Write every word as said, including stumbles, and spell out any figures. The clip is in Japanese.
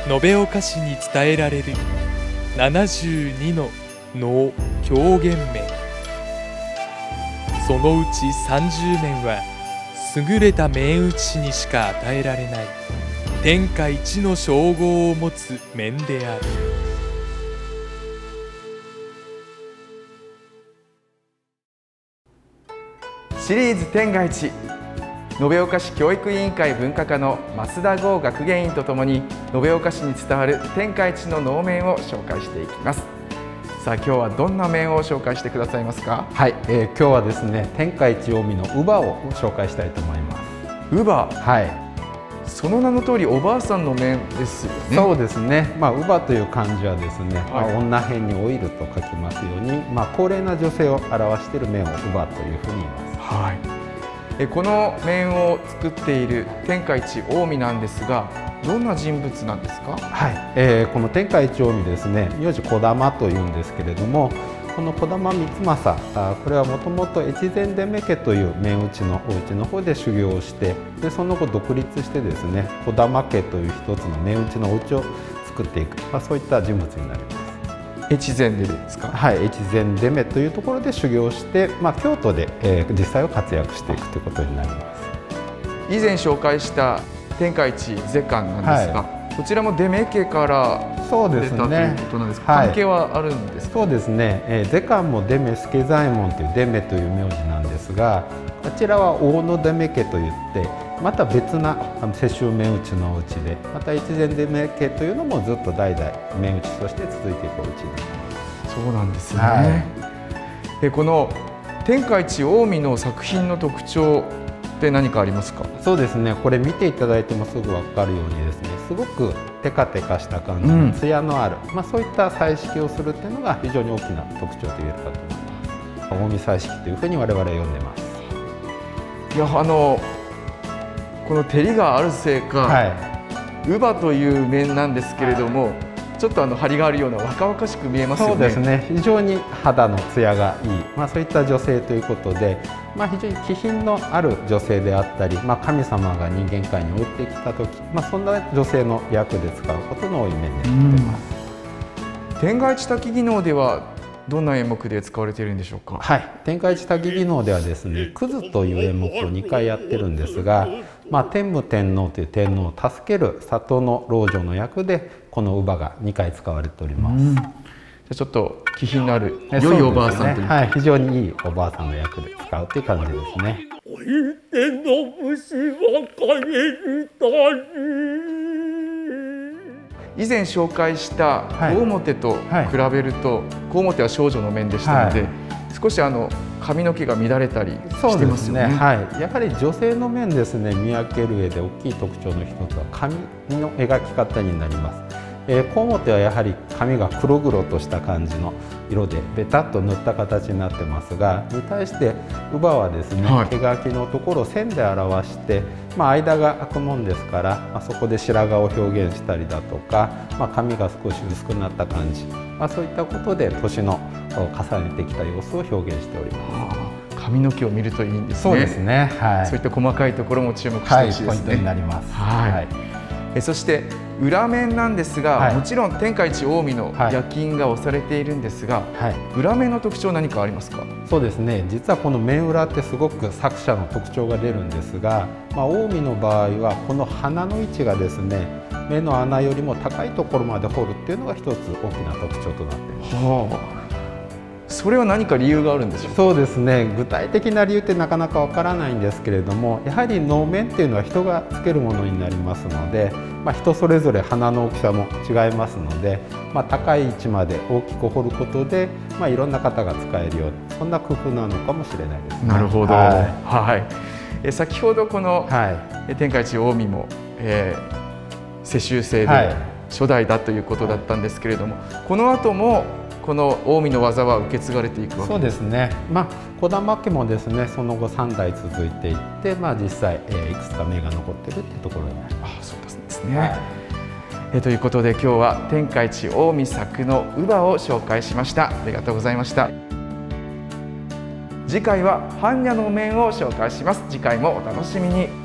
延岡市に伝えられるななじゅうにの能狂言面、そのうちさんじゅうめんは優れた面打ち師にしか与えられない天下一の称号を持つ面である。 シリーズ天下一、延岡市教育委員会文化課の増田剛学芸員とともに延岡市に伝わる天下一の能面を紹介していきます。さあ今日はどんな面を紹介してくださいますか？ はい、えー、今日はですね天下一近江の乳母を紹介したいと思います。 乳母、 はい、 その名の通りおばあさんの面ですよね。 そうですね、まあ、乳母という漢字はですね、 はい、 まあ、女偏に老いると書きますように、まあ、高齢な女性を表している面を乳母というふうに言います。 はい、えこの面を作っている天下一近江なんですが、どんな人物なんですか？ はい、えー、この天下一近江ですね、名字児玉というんですけれども、この児玉光政、あこれはもともと越前出目家という面打ちのお家の方で修行をして、でその後独立してですね児玉家という一つの面打ちのお家を作っていく、まあ、そういった人物になります。 越前でですか？ はい、越前出目というところで修行して、まあ、京都で、えー、実際は活躍していくということになります。 以前紹介した天下一世観なんですが、はい、こちらも出目家から出たということなんですか？関係はあるんですか？ そうですね、えー、世観も出目助左衛門という出目という名字なんですが、こちらは大野出目家といってまた別な世襲面打ちのお家で、また越前出目家というのもずっと代々面打ちとして続いていくお家になります。 そうなんですね。 はい、 でこの天下一近江の作品の特徴って何かありますか？ そうですね、これ見ていただいてもすぐ分かるようにですね、すごくテカテカした感じの艶のある、うん、まあ、そういった彩色をするっていうのが非常に大きな特徴と言えるかと思います。近江彩色というふうに我々は呼んでます。 いや、あのこの照りがあるせいか、はい、乳母という面なんですけれども、はい、ちょっとあの張りがあるような若々しく見えますよね。 そうですね、非常に肌の艶がいい、まあ、そういった女性ということで、まあ、非常に気品のある女性であったり、まあ、神様が人間界に降りてきた時、まあ、そんな女性の役で使うことの多い面になっています。 天下一滝技能ではどんな演目で使われているんでしょうか？ はい、天下一滝技能ではですね、クズという演目をにかいやってるんですが、まあ、天武天皇という天皇を助ける里の老女の役でこの乳母がにかい使われております。 じゃあちょっと気品のある良いおばあさんというか、 はい、非常にいいおばあさんの役で使うという感じですね。 おいでの虫は陰にたり。 以前紹介した小面と比べると、小面は少女の面でしたので、はい、少しあの髪の毛が乱れたりしてますよね。 はい、やはり女性の面ですね、見分ける上で大きい特徴の一つは髪の描き方になります。えー、小面はやはり髪が黒々とした感じの色でベタっと塗った形になってますが、に対して乳母はですね、はい、描きのところを線で表して、まあ、間が空くもんですから、まあ、そこで白髪を表現したりだとか、まあ、髪が少し薄くなった感じ、まあ、そういったことで年の重ねてきた様子を表現しております。 髪の毛を見るといいんですね。 そうですね、はい、 そういった細かいところも注目してほしいですね。 はい、ポイントになります。 はい、はい、えそして裏面なんですが、はい、もちろん天下一近江の焼き印が押されているんですが、はい、裏面の特徴何かありますか？ そうですね、実はこの面裏ってすごく作者の特徴が出るんですが、まあ、近江の場合はこの鼻の位置がですね、目の穴よりも高いところまで掘るっていうのが一つ大きな特徴となっています。はあ、 それは何か理由があるんでしょうか？ そうですね、具体的な理由ってなかなかわからないんですけれども、やはり能面っていうのは人がつけるものになりますので、まあ、人それぞれ鼻の大きさも違いますので、まあ、高い位置まで大きく掘ることで、まあ、いろんな方が使えるように、そんな工夫なのかもしれないですね。 なるほど、はいはい、え先ほどこの、はい、天下一近江も、えー、世襲制で初代だということだったんですけれども、はい、この後もこの近江の技は受け継がれていくわけですか？ そうですね、まあ、児玉家もですね、その後さんだい続いていって、まあ、実際、えー、いくつか名が残っているというところになります。 あ、そうですね、はい、えということで今日は天下一近江作の乳母を紹介しました。ありがとうございました。次回は般若の面を紹介します。次回もお楽しみに。